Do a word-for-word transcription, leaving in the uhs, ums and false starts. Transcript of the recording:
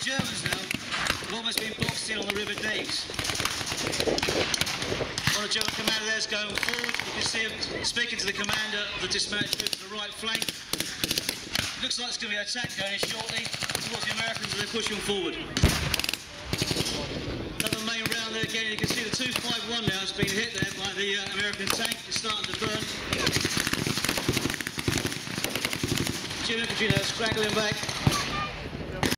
Germans now have almost been boxed in on the river Degs. One of the German commander there is going forward. You can see him speaking to the commander of the dismounted troops on the right flank. Looks like it's going to be an attack going in shortly towards the Americans as they're pushing forward. Another main round there again. You can see the two five one now has been hit there by the uh, American tank. It's starting to burn. German infantry now scraggling back.